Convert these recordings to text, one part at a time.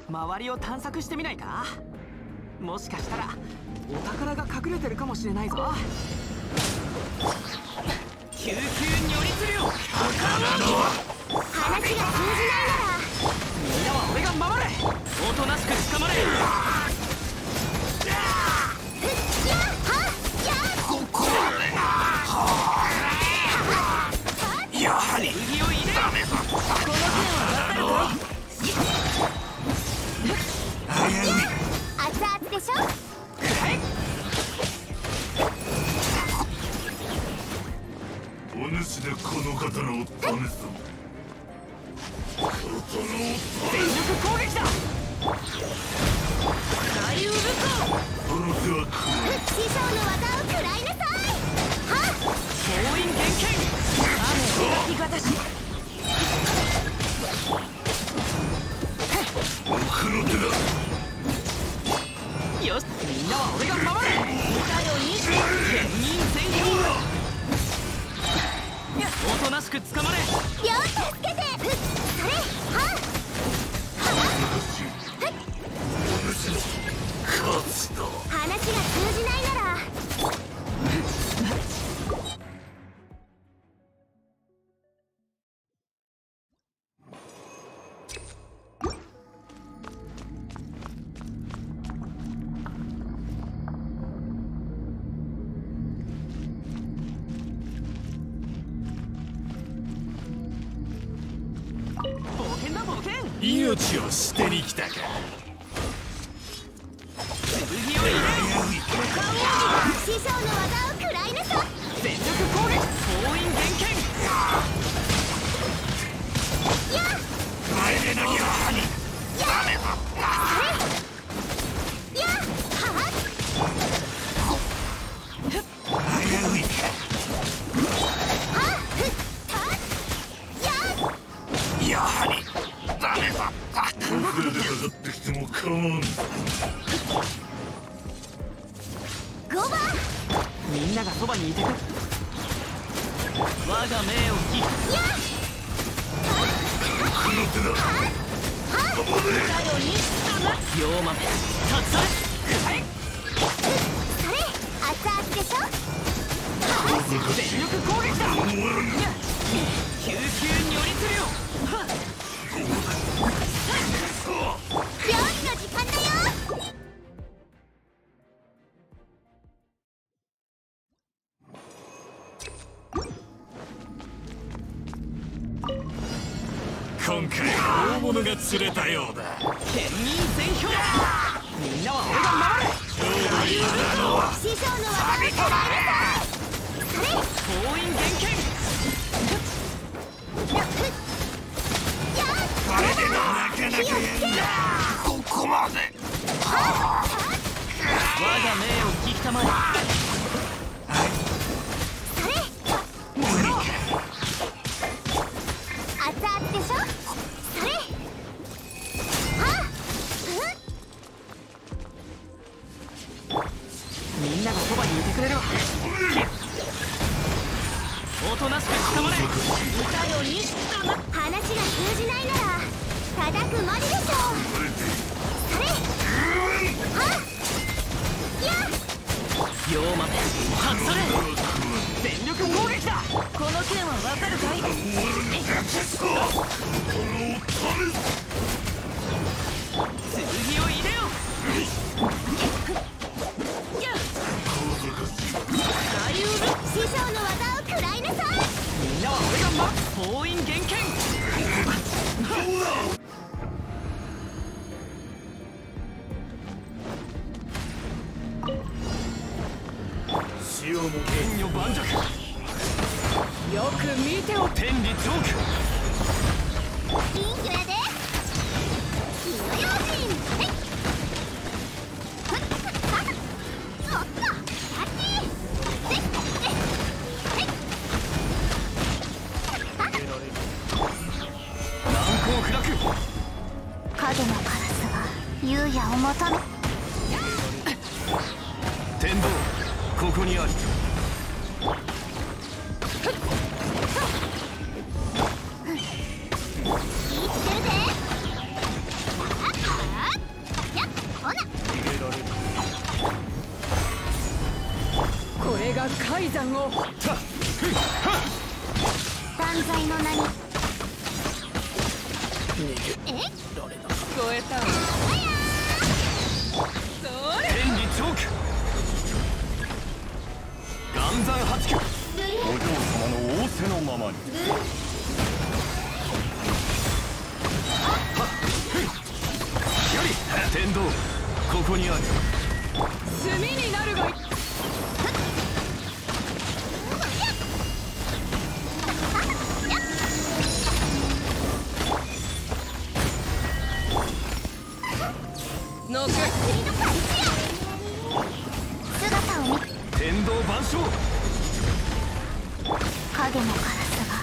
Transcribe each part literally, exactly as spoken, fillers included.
周りを探索してみないか。もしかしたらお宝が隠れてるかもしれないぞ。救急如律令。 話が通じないならみんなは俺が守れ。おとなしく捕まれ。 やはり釘を入れ。 ダメだ。 この剣は危うい。 熱々でしょ。 お主でこの刀を試す。刀を全力攻撃だ。大ウルコ。 その手は師匠の技を食らいなさい。はっ強引厳剣。雨描きがたし。 奥の手だ。 よし、みんなは俺が守れ。だよに剣銀戦表だ。おとなしく捕まれ。 よっ助けて。それはっお主の勝つだ。 話が通じないなら冒険だ冒険。 命を捨てに来たか。 剣を入れ。 師匠の技を食らいなさい。 全力攻撃。強引厳剣。 やっ前でなきゃダメだ。 やっはっ危ういか。 はっはっやっやはりダメだ。遅れてかかってきても構わん。 ごばみんながそばにいてくれ。我が命を聞く。 やっ奥の手だ。 はっここで龍馬め立つされ。はい。 それ熱々でしょ。 全力攻撃だ。 終わらぬ。 救急如律令。はっ。 料理の時間だよ。 今回は大物が釣れたようだ。 剣銀戦表。みんなは俺が守れ。 勝負だのは師匠の技を食らいなさい。それ強引厳剣。 やっこれでなかなかやんだ。ここまで。 我が命を聞きたまえ。 それ無理か。 熱々でしょ。それはっみんながそばにいてくれるわ。おとなしく捕まれ。いたよに話が通じないなら叩くまででしょう。それはっやっ龍馬め外され。全力攻撃だ。この剣はわかるかい。剣を入れよ。大ウル。 師匠の技を食らいなさい。 みんなは俺が待つ。強引厳剣。 塩も天女盤石。よく見てお天理チョーク。 金魚やで火の用心。はいふっはっおっとあっちえっえっ難攻不落。 影のカラスが優也を求め。 天道ここにあり。 生きてるぜ。あっが海山を断罪の名にえ聞こえたわ。それ天理チョーク岩山八九お嬢様の仰せのままにより天道ここにある炭になるがいい。ノック姿を見天道万象影のカラスが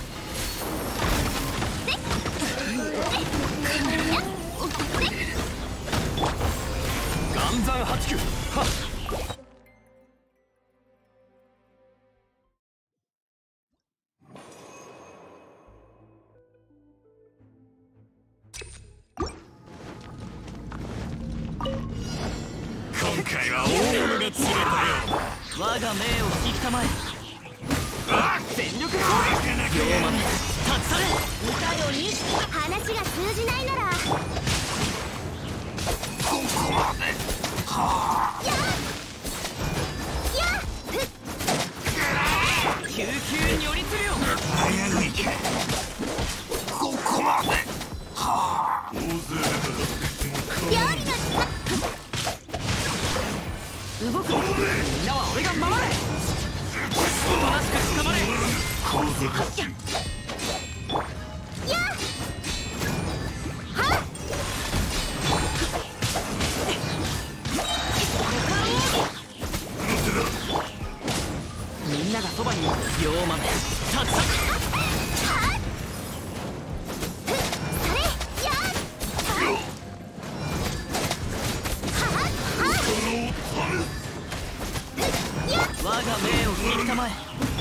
岩山八九はっ今回は大物が釣れたようだ。 我が命を引きたまえ。 あっ全力攻撃両豆立ち去れ。歌よに話が通じないならここまではあや救急に寄りつるよ。 早く行けここまではあ大勢で戦っても構料わん理の時間動く。みんなは俺が守れ。おとなしく捕まれ。 構図中やはっみんながそばにいる。両豆立ち去れ。 それやはっ我が命を引きたまえ。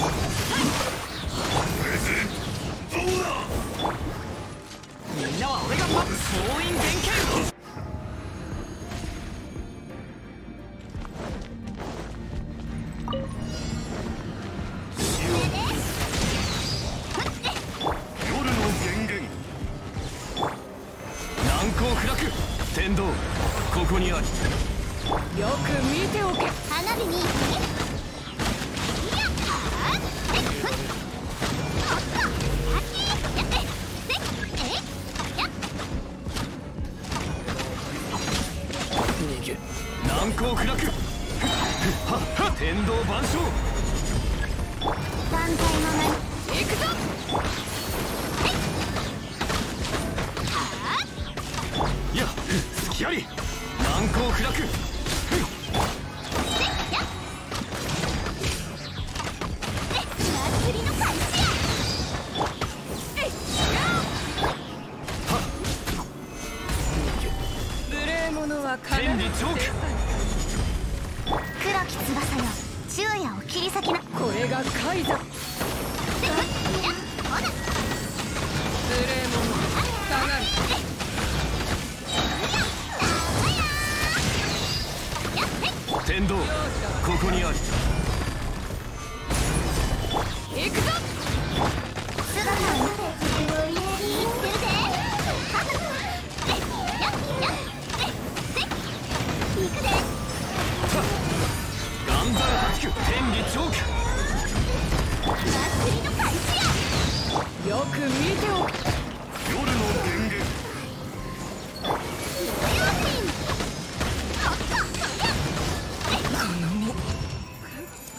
どうだみんなは俺が守る。総員厳戒。 夜の源源難攻不落天道ここにありよく見ておけ。 花火にやっはっえっふっおっとはっやってでえいやっ逃げ難攻不落はっはっ天道万象断罪の名に行くぞ。 いや隙あり難攻不落祭りの開始や無礼者は必ず天理チョーク黒き翼よ昼夜を切り裂きなこれが海山。 でやっほら無礼者下がる。 天道ここにあり行くぞ。 姿を見て無理やり言ってるぜはっでやっやっでで行くぜ岩山八九天理チョーク祭りの開始やよく見ておけ。 夜の源源火曜心おっとそりゃ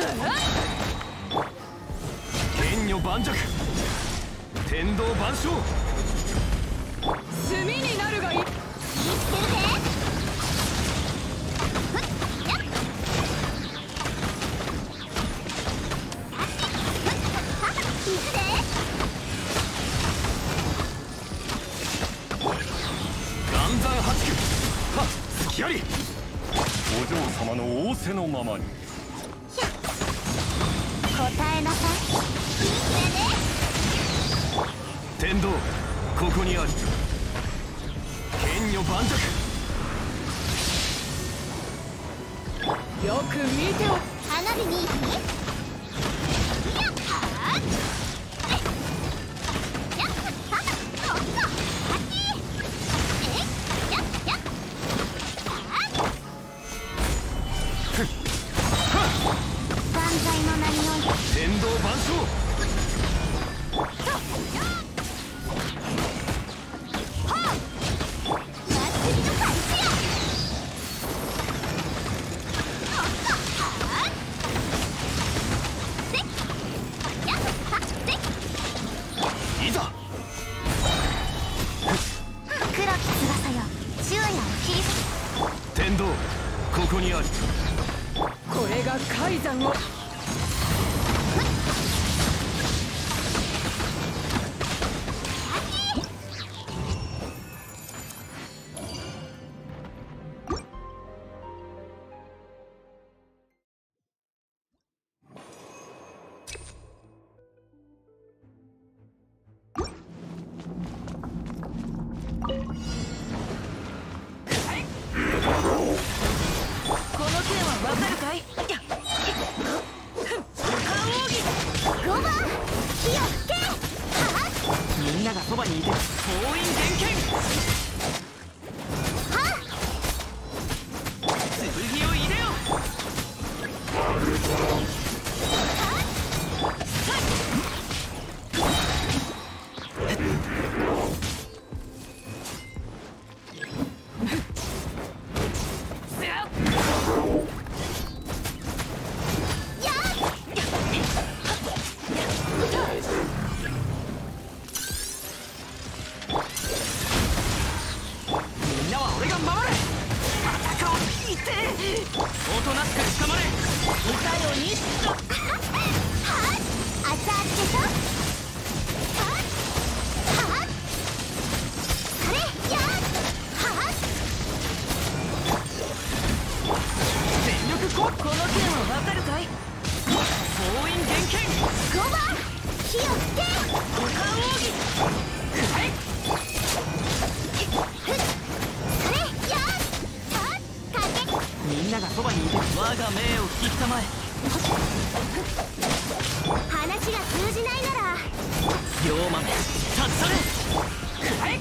剣女盤石、天道万象。 炭になるがいい。 生きてるぜ。 岩山八九、はっ隙あり。お嬢様の仰せのままに。 答えなさい。 天道ここにある。剣女盤石。 よく見てお。 花火にやっはっやっはっおっとあっちえやっやっはっ万歳の名において天道万象。いざ。 黒き翼よ昼夜を切り裂天道ここにある。 これが海山を。この剣はわかるかい。 ごばん火を吹けはっみんながそばにいて。封印厳剣。 はっ剣を入れよ。みんなは俺が守る。戦を引いておとなしく捕まれ。いたよにはっ熱々でしょはっはっそれやっはっ全力ここの剣はわかるかい。封印厳剣。 ごばん火を吹け五感奥義。はいそれやっはっかけみんながそばにいて。我が命を引きたまえ。 話が通じないなら龍馬め立ち去れ。はい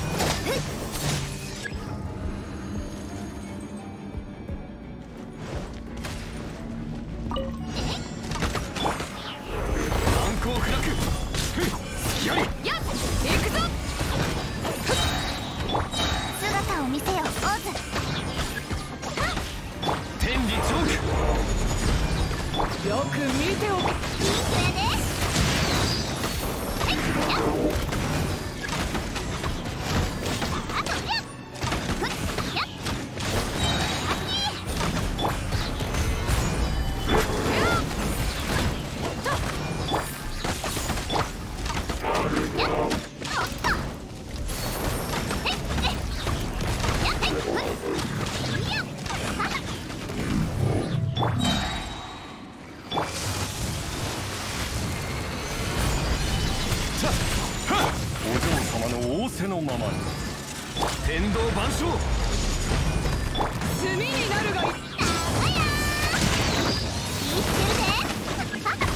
難攻不落。隙あり。 やっ行くぞ。 姿を見せよオズ天理チョーク。 よく見ておけ。 いいくやではいやっあとやっふっやっあっちやっおっとえっえっやっえっふっやっはっお嬢様の仰せのままに。天道万象。 炭になるがいい。 生きてるぜはっ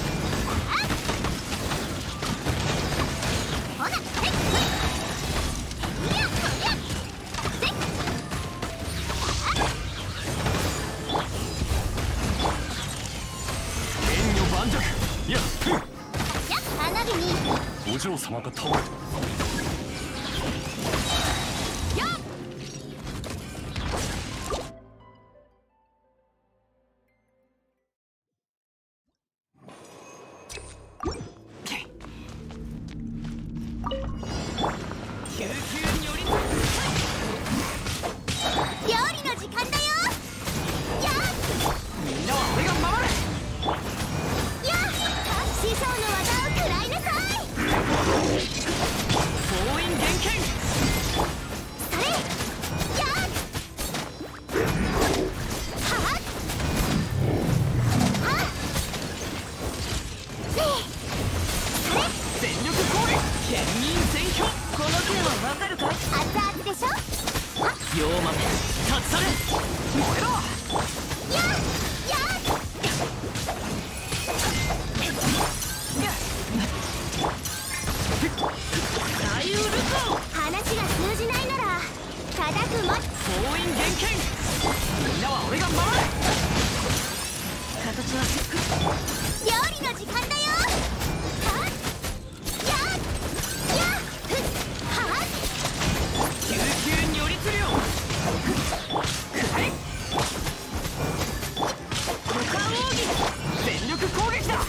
ほなはいふっやっやっせっ剣女盤石。いやふん。 やっ花火にお嬢様が倒れた。 形は料理の時間だよ。はっやっやっふっはっ救急如律令くらえ五感奥義全力攻撃だ。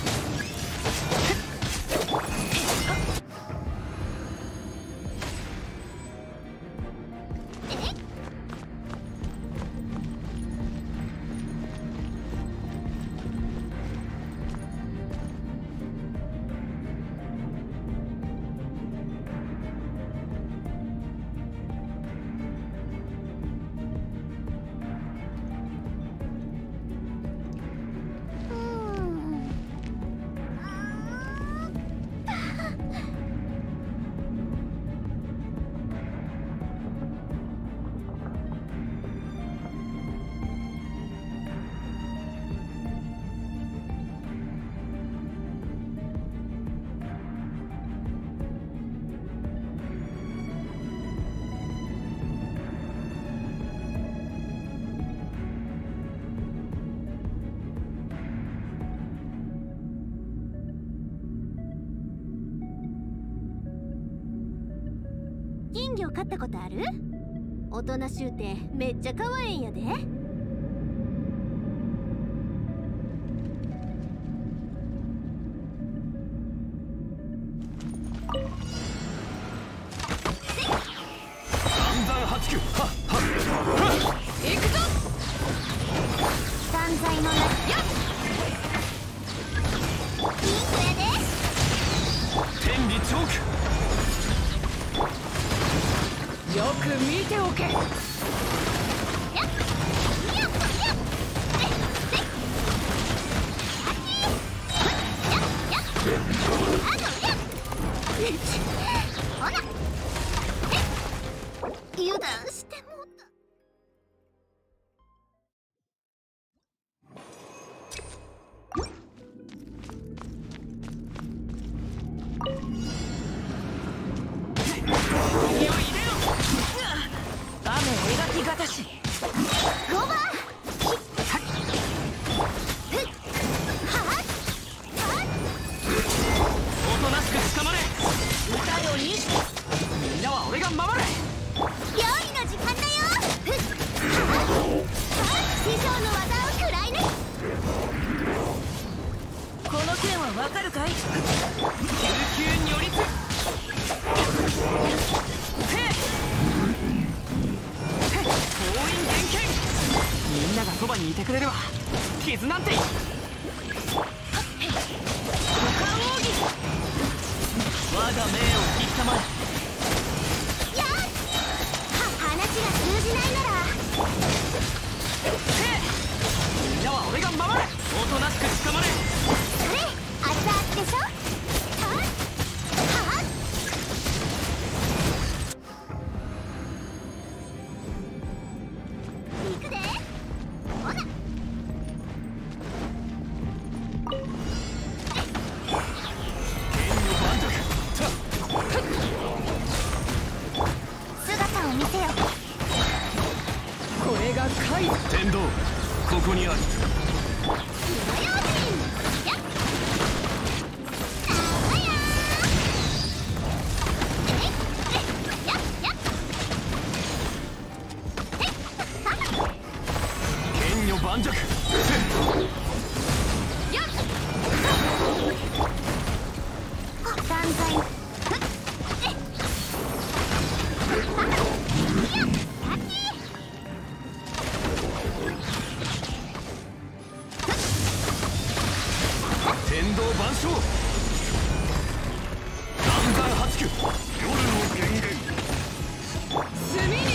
金魚飼ったことある？大人しゅうてめっちゃ可愛いんやで。 暗算八九はっはっ行くぞ。 散財のなやっいい子やで。 天理チョークよく見ておけ。 やっやっやっえっせっあっやっやっあとやっほらえっ油断してもうた。 雨を描きがたしごばひっふっはっはっおとなしく捕まれ。歌よにみんなは俺が守れ。 料理の時間だよ。ふっはっはっ師匠の技を食らい抜く。 この件はわかるかい？救急如律封印厳剣。みんながそばにいてくれれば傷なんて。五感奥義我が命を引きたまれ。 やっは話が通じないならみんなは俺が守れ。おとなしく捕まれ。 それ熱々でしょ。はっはっ行くで。ほら姿を見せよ。 これが怪天道ここにある。 火の用心やっあやーえいえいやっやっえいはっ剣女盤石やっ散財ふっえっはっやっやっ天道万象暗算八九夜の権限炭に